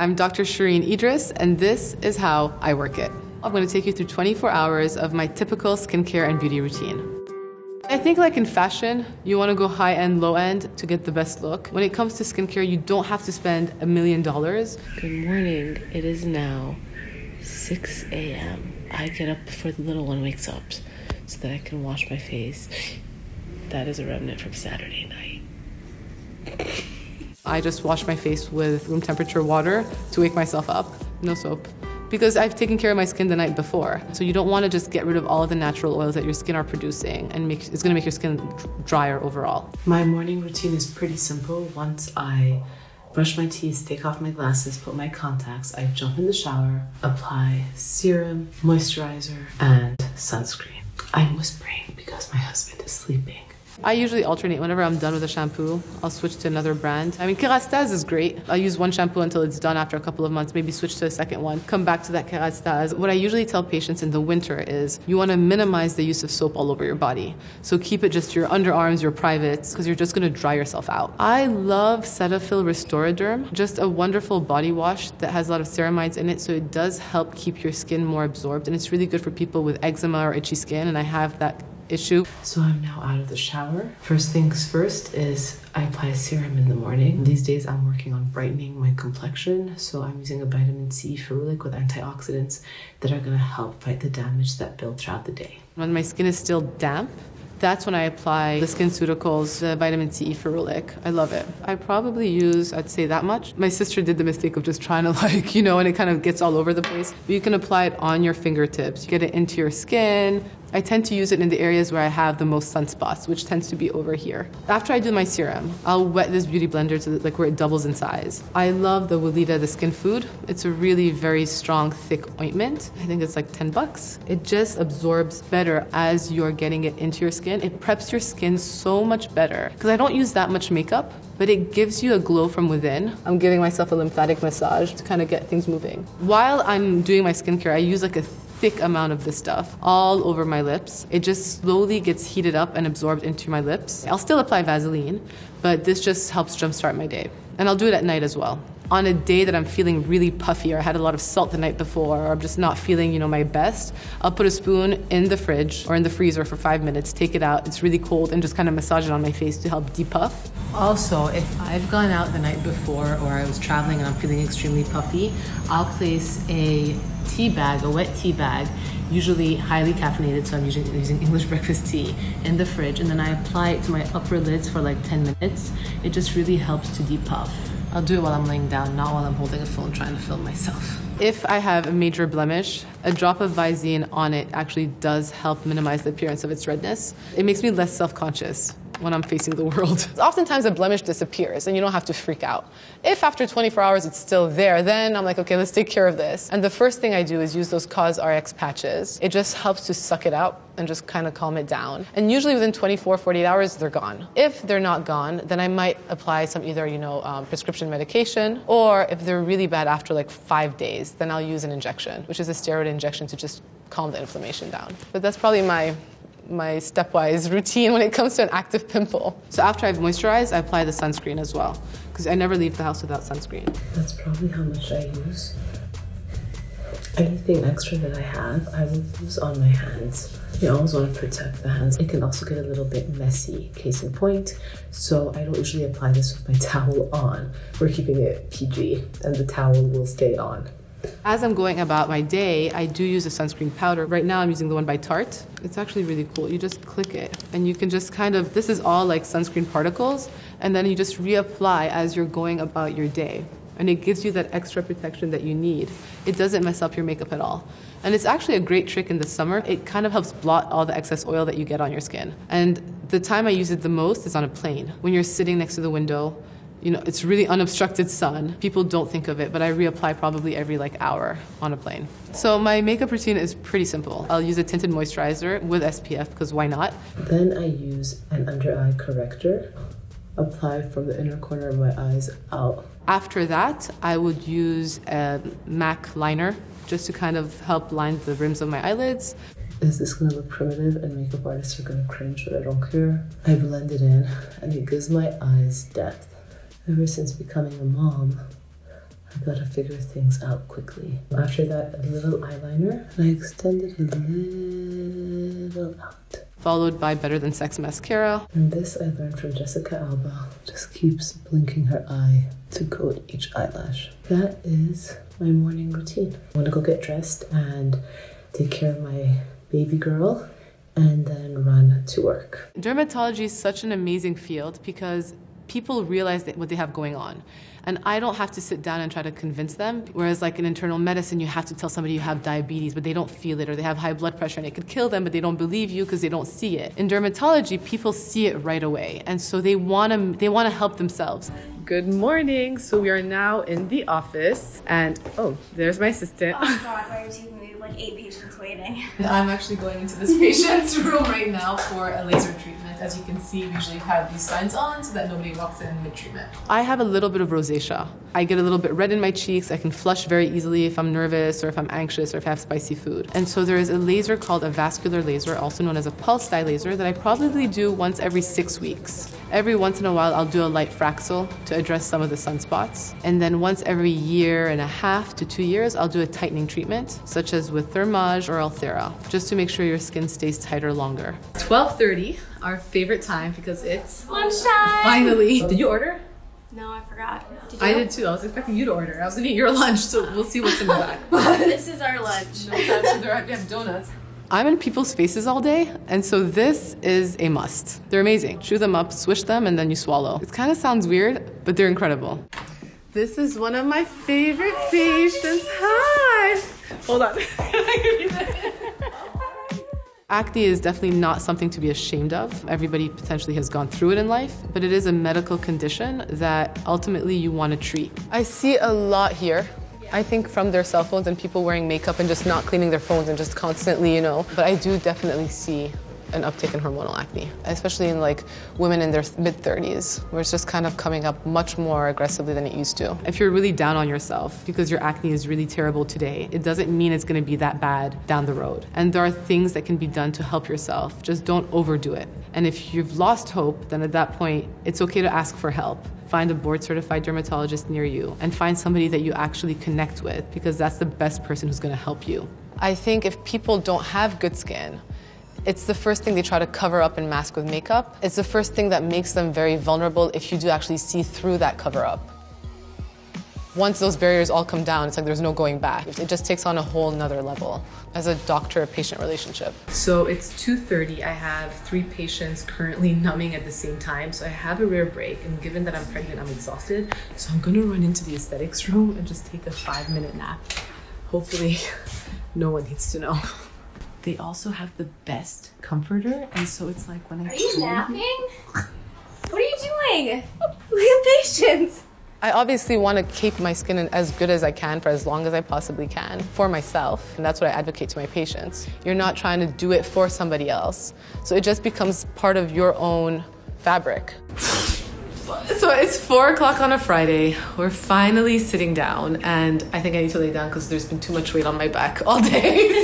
I'm Dr. Shereene Idriss, and this is how I work it. I'm going to take you through 24 hours of my typical skincare and beauty routine. I think like in fashion, you want to go high-end, low-end to get the best look. When it comes to skincare, you don't have to spend $1 million. Good morning. It is now 6 a.m. I get up before the little one wakes up so that I can wash my face. That is a remnant from Saturday night. I just wash my face with room temperature water to wake myself up. No soap. Because I've taken care of my skin the night before. So you don't want to just get rid of all of the natural oils that your skin are producing, and it's going to make your skin drier overall. My morning routine is pretty simple. Once I brush my teeth, take off my glasses, put my contacts, I jump in the shower, apply serum, moisturizer, and sunscreen. I'm whispering because my husband is sleeping. I usually alternate. Whenever I'm done with a shampoo, I'll switch to another brand. I mean, Kerastase is great. I'll use one shampoo until it's done after a couple of months, maybe switch to a second one, come back to that Kerastase. What I usually tell patients in the winter is you want to minimize the use of soap all over your body. So keep it just your underarms, your privates, because you're just going to dry yourself out. I love Cetaphil Restoraderm, just a wonderful body wash that has a lot of ceramides in it, so it does help keep your skin more absorbed, and it's really good for people with eczema or itchy skin, and I have that issue. So I'm now out of the shower. First things first is I apply a serum in the morning. These days I'm working on brightening my complexion, so I'm using a vitamin C ferulic with antioxidants that are going to help fight the damage that builds throughout the day. When my skin is still damp, that's when I apply the SkinCeuticals, the vitamin C ferulic. I love it. I probably use, I'd say that much. My sister did the mistake of just trying to and it kind of gets all over the place. But you can apply it on your fingertips. You get it into your skin. I tend to use it in the areas where I have the most sunspots, which tends to be over here. After I do my serum, I'll wet this beauty blender to where it doubles in size. I love the Weleda, the Skin Food. It's a really very strong, thick ointment. I think it's like $10. It just absorbs better as you're getting it into your skin. It preps your skin so much better. Because I don't use that much makeup, but it gives you a glow from within. I'm giving myself a lymphatic massage to kind of get things moving. While I'm doing my skincare, I use like a thick amount of this stuff all over my lips. It just slowly gets heated up and absorbed into my lips. I'll still apply Vaseline, but this just helps jumpstart my day. And I'll do it at night as well. On a day that I'm feeling really puffy, or I had a lot of salt the night before, or I'm just not feeling, my best, I'll put a spoon in the fridge or in the freezer for 5 minutes, take it out, it's really cold, and just kind of massage it on my face to help depuff. Also, if I've gone out the night before or I was traveling and I'm feeling extremely puffy, I'll place a tea bag, a wet tea bag, usually highly caffeinated, so I'm using English breakfast tea, in the fridge, and then I apply it to my upper lids for like 10 minutes. It just really helps to depuff. I'll do it while I'm laying down, not while I'm holding a phone trying to film myself. If I have a major blemish, a drop of Visine on it actually does help minimize the appearance of its redness. It makes me less self-conscious when I'm facing the world. Oftentimes a blemish disappears and you don't have to freak out. If after 24 hours it's still there, then I'm like, okay, let's take care of this. And the first thing I do is use those COSRX patches. It just helps to suck it out and just kind of calm it down. And usually within 24, 48 hours, they're gone. If they're not gone, then I might apply some either, prescription medication, or if they're really bad after like 5 days, then I'll use an injection, which is a steroid injection to just calm the inflammation down. But that's probably my stepwise routine when it comes to an active pimple. So after I've moisturized, I apply the sunscreen as well, because I never leave the house without sunscreen. That's probably how much I use. Anything extra that I have, I will use on my hands. You always want to protect the hands. It can also get a little bit messy, case in point. So I don't usually apply this with my towel on. We're keeping it PG, and the towel will stay on. As I'm going about my day, I do use a sunscreen powder. Right now I'm using the one by Tarte. It's actually really cool. You just click it and you can just this is all like sunscreen particles, and then you just reapply as you're going about your day. And it gives you that extra protection that you need. It doesn't mess up your makeup at all. And it's actually a great trick in the summer. It kind of helps blot all the excess oil that you get on your skin. And the time I use it the most is on a plane. When you're sitting next to the window, it's really unobstructed sun. People don't think of it, but I reapply probably every hour on a plane. So my makeup routine is pretty simple. I'll use a tinted moisturizer with SPF, because why not? Then I use an under eye corrector. Apply from the inner corner of my eyes out. After that, I would use a MAC liner just to kind of help line the rims of my eyelids. Is this gonna look primitive and makeup artists are gonna cringe, but I don't care. I blend it in and it gives my eyes depth. Ever since becoming a mom, I gotta figure things out quickly. After that, a little eyeliner. I extended a little out. Followed by Better Than Sex mascara. And this I learned from Jessica Alba. Just keeps blinking her eye to coat each eyelash. That is my morning routine. I want to go get dressed and take care of my baby girl and then run to work. Dermatology is such an amazing field because people realize what they have going on. And I don't have to sit down and try to convince them. Whereas like in internal medicine, you have to tell somebody you have diabetes, but they don't feel it, or they have high blood pressure and it could kill them, but they don't believe you because they don't see it. In dermatology, people see it right away. And so they want to help themselves. Good morning. So we are now in the office and oh, there's my assistant. Oh God, why are you taking me like 8 patients waiting? I'm actually going into this patient's room right now for a laser treatment. As you can see, we usually have these signs on so that nobody walks in mid-treatment. I have a little bit of rosacea. I get a little bit red in my cheeks. I can flush very easily if I'm nervous or if I'm anxious or if I have spicy food. And so there is a laser called a vascular laser, also known as a pulse dye laser, that I probably do once every 6 weeks. Every once in a while, I'll do a light Fraxel to address some of the sunspots. And then once every 1.5 to 2 years, I'll do a tightening treatment, such as with Thermage or Ulthera, just to make sure your skin stays tighter longer. 12:30, our favorite time because it's Lunchtime! finally. Did you order? No, I forgot. Did you? I did too. I was expecting you to order. I was gonna eat your lunch, so we'll see what's in the back. This is our lunch. No time to have donuts. I'm in people's faces all day, and so this is a must. They're amazing. Chew them up, swish them, and then you swallow. It kind of sounds weird, but they're incredible. This is one of my favorite patients. Hi! Hold on. Can I give you that? Acne is definitely not something to be ashamed of. Everybody potentially has gone through it in life, but it is a medical condition that ultimately you want to treat. I see a lot here. I think from their cell phones and people wearing makeup and just not cleaning their phones and just constantly, but I do definitely see an uptick in hormonal acne, especially in like women in their mid-30s, where it's just kind of coming up much more aggressively than it used to. If you're really down on yourself because your acne is really terrible today, it doesn't mean it's going to be that bad down the road. And there are things that can be done to help yourself. Just don't overdo it. And if you've lost hope, then at that point, it's okay to ask for help. Find a board-certified dermatologist near you and find somebody that you actually connect with, because that's the best person who's going to help you. I think if people don't have good skin, it's the first thing they try to cover up and mask with makeup. It's the first thing that makes them very vulnerable if you do actually see through that cover-up. Once those barriers all come down, it's like there's no going back. It just takes on a whole nother level as a doctor-patient relationship. So it's 2:30. I have 3 patients currently numbing at the same time, so I have a rare break, and given that I'm pregnant, I'm exhausted. So I'm gonna run into the aesthetics room and just take a 5-minute nap. Hopefully, no one needs to know. They also have the best comforter, and so it's like when I— Are you napping? What are you doing? We have patients. I obviously want to keep my skin as good as I can for as long as I possibly can for myself, and that's what I advocate to my patients. You're not trying to do it for somebody else, so it just becomes part of your own fabric. So it's 4 o'clock on a Friday. We're finally sitting down, and I think I need to lay down because there's been too much weight on my back all day.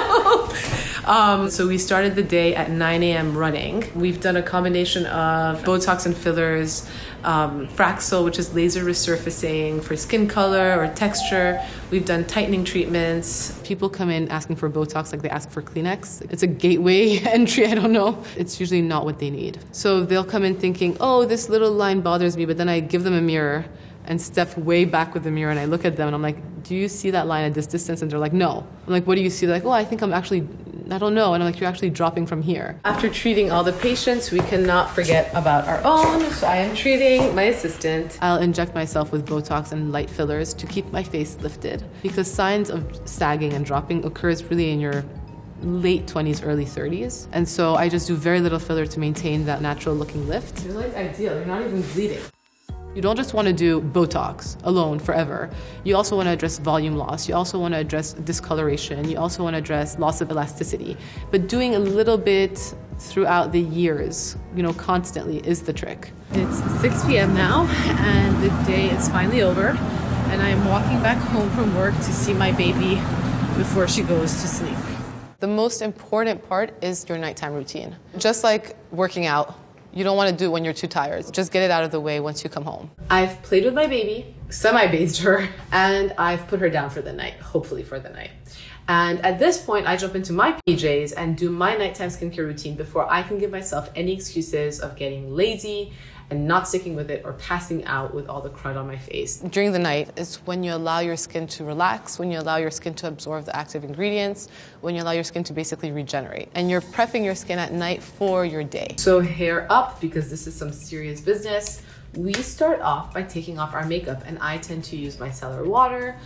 So we started the day at 9 a.m. running. We've done a combination of Botox and fillers, Fraxel, which is laser resurfacing for skin color or texture. We've done tightening treatments. People come in asking for Botox like they ask for Kleenex. It's a gateway entry, I don't know. It's usually not what they need. So they'll come in thinking, oh, this little line bothers me, but then I give them a mirror and step way back with the mirror and I look at them and I'm like, do you see that line at this distance? And they're like, no. I'm like, what do you see? They're like, oh, I think I don't know. And I'm like, you're actually dropping from here. After treating all the patients, we cannot forget about our own. So I am treating my assistant. I'll inject myself with Botox and light fillers to keep my face lifted, because signs of sagging and dropping occurs really in your late 20s, early 30s. And so I just do very little filler to maintain that natural looking lift. You're like ideal, you're not even bleeding. You don't just want to do Botox alone forever. You also want to address volume loss. You also want to address discoloration. You also want to address loss of elasticity. But doing a little bit throughout the years, constantly is the trick. It's 6 p.m. now, and the day is finally over. And I am walking back home from work to see my baby before she goes to sleep. The most important part is your nighttime routine. Just like working out, You don't want to do it when you're too tired. Just get it out of the way once you come home. I've played with my baby, semi-bathed her, and I've put her down for the night, hopefully for the night. And at this point, I jump into my PJs and do my nighttime skincare routine before I can give myself any excuses of getting lazy and not sticking with it or passing out with all the crud on my face. During the night is when you allow your skin to relax, when you allow your skin to absorb the active ingredients, when you allow your skin to basically regenerate. And you're prepping your skin at night for your day. So hair up, because this is some serious business. We start off by taking off our makeup, and I tend to use micellar water.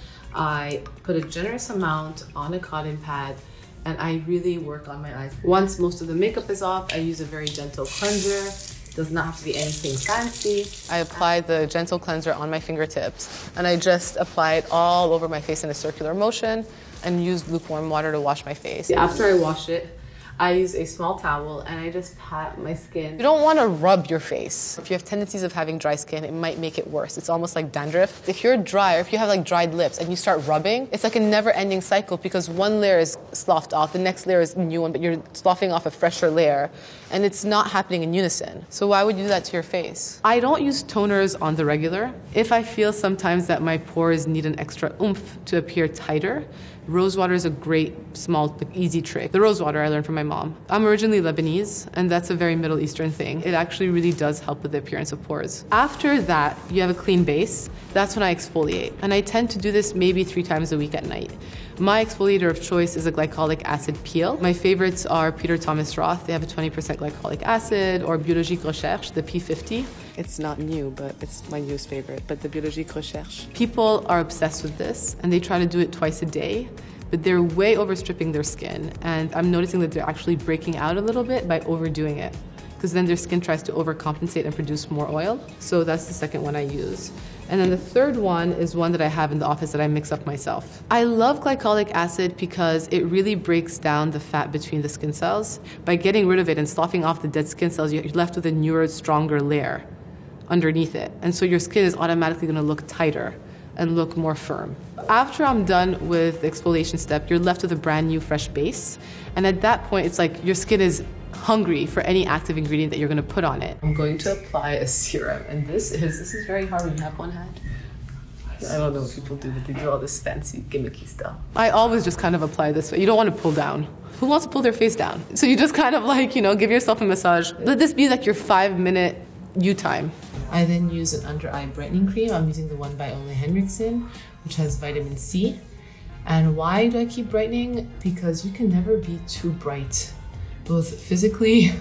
I put a generous amount on a cotton pad, and I really work on my eyes. Once most of the makeup is off, I use a very gentle cleanser. Does not have to be anything fancy. I apply the gentle cleanser on my fingertips, and I just apply it all over my face in a circular motion and use lukewarm water to wash my face. After I wash it, I use a small towel and I just pat my skin. You don't want to rub your face. If you have tendencies of having dry skin, it might make it worse. It's almost like dandruff. If you're dry, or if you have like dried lips and you start rubbing, it's like a never-ending cycle because one layer is sloughed off, the next layer is a new one, but you're sloughing off a fresher layer, and it's not happening in unison. So why would you do that to your face? I don't use toners on the regular. If I feel sometimes that my pores need an extra oomph to appear tighter, rose water is a great, small, easy trick. The rose water I learned from my mom. I'm originally Lebanese, and that's a very Middle Eastern thing. It actually really does help with the appearance of pores. After that, you have a clean base. That's when I exfoliate. And I tend to do this maybe 3 times a week at night. My exfoliator of choice is a glycolic acid peel. My favorites are Peter Thomas Roth. They have a 20% glycolic acid, or Biologique Recherche, the P50. It's not new, but it's my newest favorite, but the Biologique Recherche. People are obsessed with this, and they try to do it twice a day, but they're way overstripping their skin. And I'm noticing that they're actually breaking out a little bit by overdoing it, because then their skin tries to overcompensate and produce more oil. So that's the second one I use. And then the third one is one that I have in the office that I mix up myself. I love glycolic acid because it really breaks down the fat between the skin cells. By getting rid of it and sloughing off the dead skin cells, you're left with a newer, stronger layer underneath it. And so your skin is automatically gonna look tighter and look more firm. After I'm done with the exfoliation step, you're left with a brand new fresh base. And at that point, it's like your skin is hungry for any active ingredient that you're gonna put on it. I'm going to apply a serum, and this is very hard when you have one hand. I don't know what people do, but they do all this fancy gimmicky stuff. I always just kind of apply this way. You don't want to pull down. Who wants to pull their face down? So you just kind of like, give yourself a massage. Let this be like your 5-minute you time. I then use an under eye brightening cream. I'm using the one by Ole Henriksen, which has vitamin C. And why do I keep brightening? Because you can never be too bright, both physically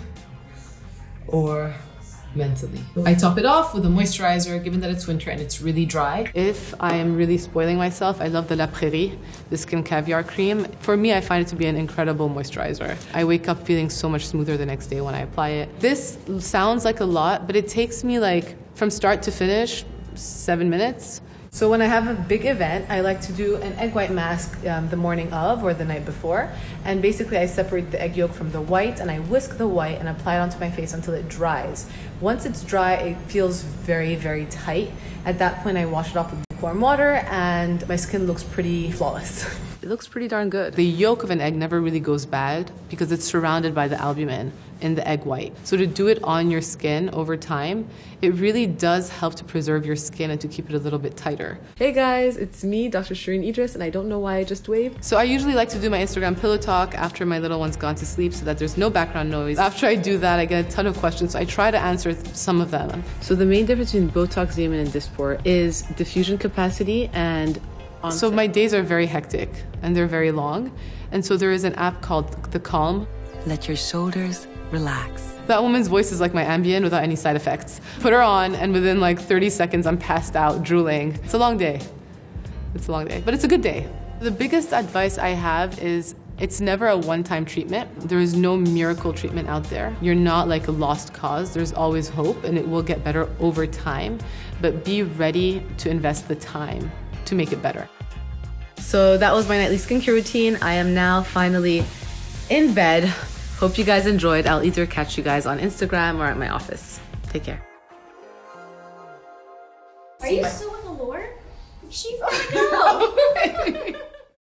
or mentally. I top it off with a moisturizer, given that it's winter and it's really dry. If I am really spoiling myself, I love the La Prairie, the Skin Caviar Cream. For me, I find it to be an incredible moisturizer. I wake up feeling so much smoother the next day when I apply it. This sounds like a lot, but it takes me from start to finish, 7 minutes. So when I have a big event, I like to do an egg white mask the morning of or the night before. And basically I separate the egg yolk from the white and I whisk the white and apply it onto my face until it dries. Once it's dry, it feels very, very tight. At that point, I wash it off with lukewarm water and my skin looks pretty flawless. It looks pretty darn good. The yolk of an egg never really goes bad because it's surrounded by the albumin in the egg white. So to do it on your skin over time, it really does help to preserve your skin and to keep it a little bit tighter. Hey guys, it's me, Dr. Shereene Idriss, and I don't know why I just waved. So I usually like to do my Instagram pillow talk after my little one's gone to sleep so that there's no background noise. After I do that, I get a ton of questions, so I try to answer some of them. So the main difference between Botox, Xeomin, and Dysport is diffusion capacity and onset. So my days are very hectic and they're very long. And so there is an app called The Calm. Let your shoulders relax. That woman's voice is like my Ambien without any side effects. Put her on and within 30 seconds I'm passed out, drooling. It's a long day. It's a long day, but it's a good day. The biggest advice I have is it's never a one-time treatment. There is no miracle treatment out there. You're not like a lost cause. There's always hope and it will get better over time, but be ready to invest the time to make it better. So that was my nightly skincare routine. I am now finally in bed. Hope you guys enjoyed. I'll either catch you guys on Instagram or at my office. Take care. Are you still with Allure? She's gonna go.